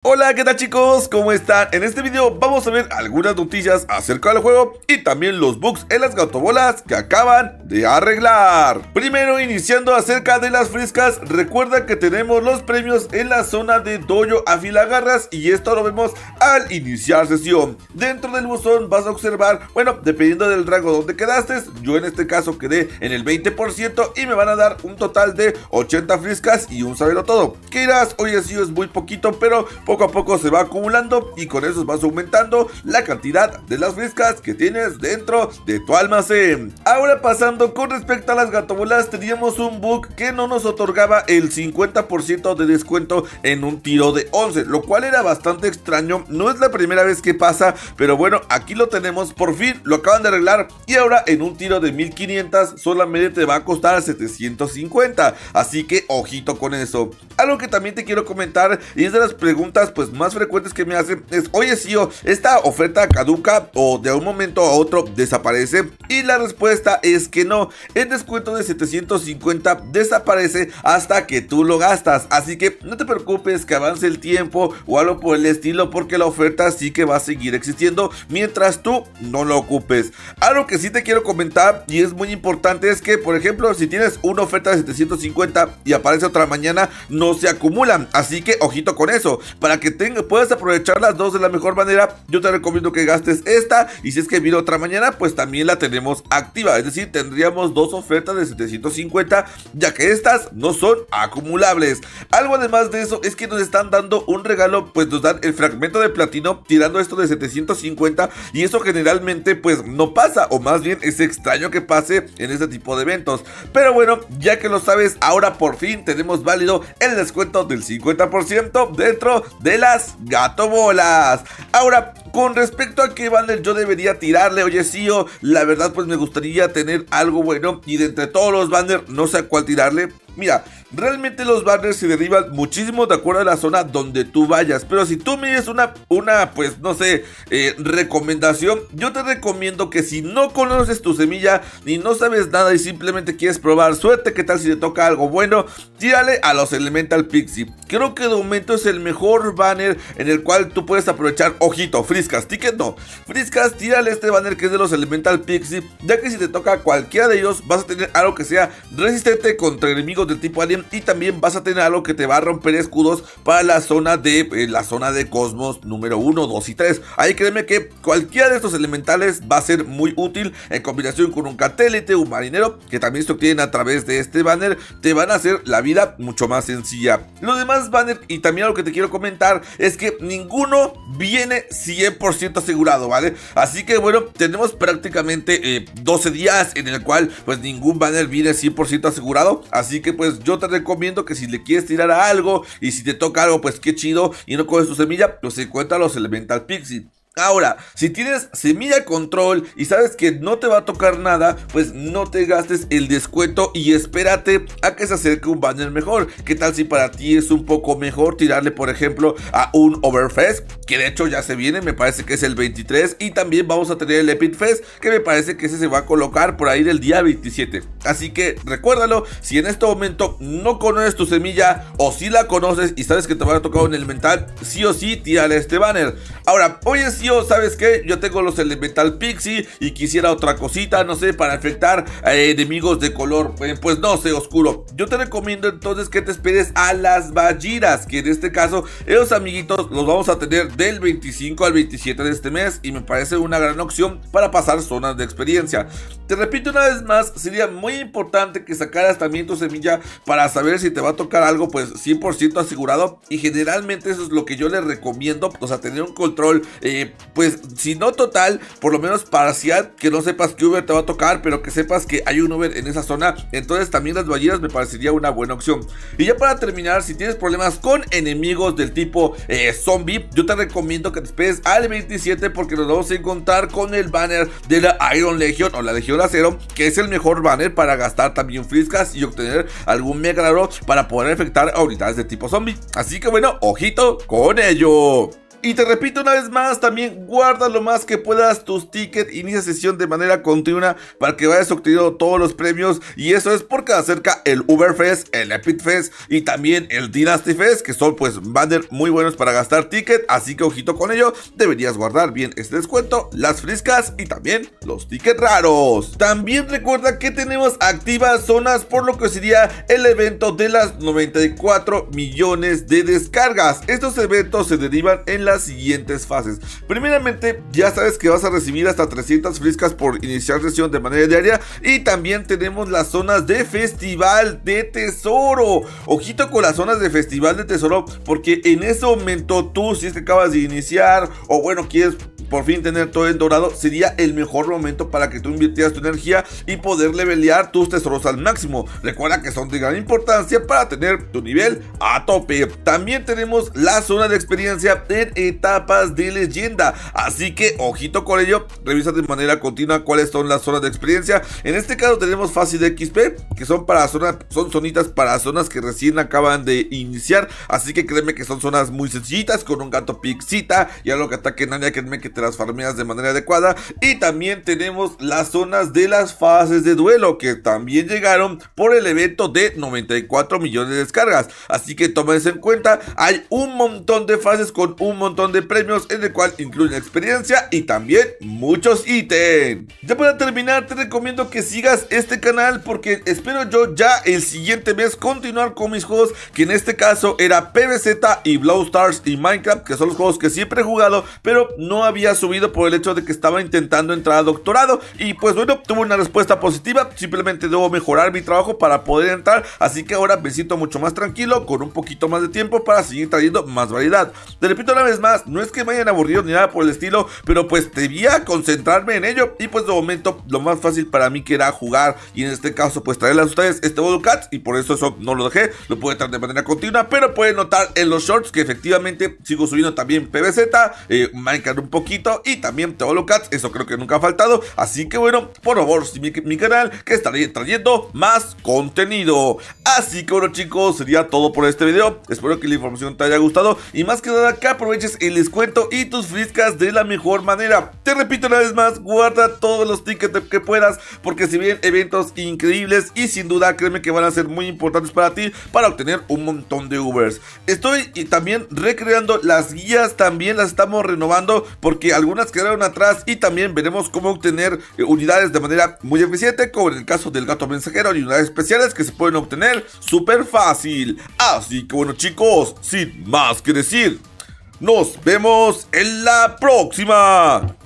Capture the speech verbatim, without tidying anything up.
Hola, ¿qué tal chicos? ¿Cómo están? En este video vamos a ver algunas noticias acerca del juego y también los bugs en las gatobolas que acaban de arreglar. Primero, iniciando acerca de las frescas, recuerda que tenemos los premios en la zona de Dojo Afilagarras y esto lo vemos al iniciar sesión. Dentro del buzón vas a observar, bueno, dependiendo del rango donde quedaste, yo en este caso quedé en el veinte por ciento y me van a dar un total de ochenta frescas y un sabelo todo. ¿Qué dirás? Oye, sí, es muy poquito, pero poco a poco se va acumulando y con eso vas aumentando la cantidad de las frescas que tienes dentro de tu almacén. Ahora pasando con respecto a las gatobolas, teníamos un bug que no nos otorgaba el cincuenta por ciento de descuento en un tiro de once, lo cual era bastante extraño. No es la primera vez que pasa, pero bueno, aquí lo tenemos, por fin lo acaban de arreglar y ahora en un tiro de mil quinientos solamente te va a costar setecientos cincuenta, así que ojito con eso. Algo que también te quiero comentar y es de las preguntas pues más frecuentes que me hacen es: oye, C E O, ¿esta oferta caduca o de un momento a otro desaparece? Y la respuesta es que no. El descuento de setecientos cincuenta desaparece hasta que tú lo gastas, así que no te preocupes que avance el tiempo o algo por el estilo, porque la oferta sí que va a seguir existiendo mientras tú no lo ocupes. Algo que sí te quiero comentar y es muy importante es que, por ejemplo, si tienes una oferta de setecientos cincuenta y aparece otra mañana, no se acumulan, así que ojito con eso. Para que tenga, puedas aprovechar las dos de la mejor manera, yo te recomiendo que gastes esta, y si es que viene otra mañana, pues también la tenemos activa, es decir, tendríamos dos ofertas de setecientos cincuenta, ya que estas no son acumulables. Algo además de eso es que nos están dando un regalo, pues nos dan el fragmento de platino tirando esto de setecientos cincuenta, y eso generalmente pues no pasa, o más bien es extraño que pase en este tipo de eventos. Pero bueno, ya que lo sabes, ahora por fin tenemos válido el descuento del cincuenta por ciento dentro de las gatobolas. Ahora, con respecto a qué banner yo debería tirarle, oye, C E O, la verdad pues me gustaría tener algo bueno y de entre todos los banners no sé a cuál tirarle. Mira, realmente los banners se derivan muchísimo de acuerdo a la zona donde tú vayas, pero si tú me das una, una, pues no sé, eh, recomendación, yo te recomiendo que si no conoces tu semilla, ni no sabes nada y simplemente quieres probar suerte, ¿qué tal si te toca algo bueno? Tírale a los Elemental Pixie. Creo que de momento es el mejor banner en el cual tú puedes aprovechar, ojito, friscas, ticket no, friscas, tírale este banner que es de los Elemental Pixie, ya que si te toca cualquiera de ellos, vas a tener algo que sea resistente contra enemigos del tipo alien y también vas a tener algo que te va a romper escudos para la zona de eh, la zona de Cosmos número uno, dos y tres. Ahí créeme que cualquiera de estos elementales va a ser muy útil en combinación con un catélite, un marinero, que también se obtienen a través de este banner, te van a hacer la vida mucho más sencilla. Los demás banners, y también algo que te quiero comentar, es que ninguno viene cien por ciento asegurado, ¿vale? Así que bueno, tenemos prácticamente eh, doce días en el cual pues ningún banner viene cien por ciento asegurado, así que pues yo te recomiendo que si le quieres tirar a algo y si te toca algo, pues qué chido, y no coges tu semilla, pues encuentra los Elemental Pixie. Ahora, si tienes semilla control y sabes que no te va a tocar nada, pues no te gastes el descuento y espérate a que se acerque un banner mejor. ¿Qué tal si para ti es un poco mejor tirarle, por ejemplo, a un Overfest? Que de hecho ya se viene, me parece que es el veintitrés, y también vamos a tener el Epic Fest, que me parece que ese se va a colocar por ahí del día veintisiete. Así que recuérdalo, si en este momento no conoces tu semilla o si la conoces y sabes que te va a tocar un elemental, sí o sí tírale este banner. Ahora, oye, C E O, ¿sabes qué? Yo tengo los Elemental Pixie y quisiera otra cosita, no sé, para afectar a enemigos de color, eh, pues no sé, oscuro. Yo te recomiendo entonces que te esperes a las Bajiras, que en este caso, esos amiguitos los vamos a tener del veinticinco al veintisiete de este mes y me parece una gran opción para pasar zonas de experiencia. Te repito una vez más, sería muy importante que sacaras también tu semilla para saber si te va a tocar algo pues cien por ciento asegurado, y generalmente eso es lo que yo les recomiendo, o sea, tener un control eh, pues si no total, por lo menos parcial, que no sepas qué Uber te va a tocar, pero que sepas que hay un Uber en esa zona. Entonces también las balleras me parecería una buena opción. Y ya para terminar, si tienes problemas con enemigos del tipo eh, zombie, yo te recomiendo que te esperes al veintisiete, porque nos vamos a encontrar con el banner de la Iron Legion o la Legión de Acero, que es el mejor banner para gastar también friscas y obtener algún mega raro para poder afectar a unidades de tipo zombie. Así que bueno, ojito con ello. Y te repito una vez más, también guarda lo más que puedas tus tickets, inicia sesión de manera continua para que vayas obteniendo todos los premios. Y eso es porque acerca el Uberfest, el Epic Fest y también el Dynasty Fest, que son pues banners muy buenos para gastar ticket. Así que ojito con ello, deberías guardar bien este descuento, las friscas y también los tickets raros. También recuerda que tenemos activas zonas por lo que sería el evento de las noventa y cuatro millones de descargas. Estos eventos se derivan en las siguientes fases. Primeramente, ya sabes que vas a recibir hasta trescientas friscas por iniciar sesión de manera diaria. Y también tenemos las zonas de festival de tesoro. Ojito con las zonas de festival de tesoro, porque en ese momento tú, si es que acabas de iniciar o bueno, quieres por fin tener todo en dorado, sería el mejor momento para que tú invirtieras tu energía y poder levelear tus tesoros al máximo. Recuerda que son de gran importancia para tener tu nivel a tope. También tenemos la zona de experiencia en etapas de leyenda, así que ojito con ello, revisa de manera continua cuáles son las zonas de experiencia. En este caso tenemos fácil de X P, que son para zonas, son zonitas para zonas que recién acaban de iniciar, así que créeme que son zonas muy sencillitas, con un gato pixita y algo que ataque nadie, créeme que te las farmeas de manera adecuada. Y también tenemos las zonas de las fases de duelo, que también llegaron por el evento de noventa y cuatro millones de descargas, así que toma eso en cuenta. Hay un montón de fases con un montón de premios, en el cual incluyen experiencia y también muchos ítems. Ya para terminar, te recomiendo que sigas este canal, porque espero yo ya el siguiente mes continuar con mis juegos, que en este caso era P V Z y Brawl Stars y Minecraft, que son los juegos que siempre he jugado, pero no había subido por el hecho de que estaba intentando entrar a doctorado. Y pues bueno, tuve una respuesta positiva, simplemente debo mejorar mi trabajo para poder entrar, así que ahora me siento mucho más tranquilo, con un poquito más de tiempo para seguir trayendo más variedad. Te repito una vez más, no es que me hayan aburrido ni nada por el estilo, pero pues debía concentrarme en ello, y pues de momento lo más fácil para mí que era jugar, y en este caso pues traerles a ustedes este Cat, y por eso eso no lo dejé, lo pude traer de manera continua. Pero pueden notar en los shorts que efectivamente sigo subiendo también P V Z, eh, Minecraft un poquito y también Cat, eso creo que nunca ha faltado. Así que bueno, por favor, mi, mi canal, que estaré trayendo más contenido. Así que bueno chicos, sería todo por este video. Espero que la información te haya gustado y más que nada que aproveches el descuento y tus friscas de la mejor manera. Te repito una vez más, guarda todos los tickets que puedas, porque se vienen eventos increíbles y sin duda créeme que van a ser muy importantes para ti, para obtener un montón de Ubers. Estoy y también recreando las guías, también las estamos renovando porque algunas quedaron atrás, y también veremos cómo obtener eh, unidades de manera muy eficiente, como en el caso del gato mensajero, y unidades especiales que se pueden obtener súper fácil. Así que bueno chicos, sin más que decir, nos vemos en la próxima.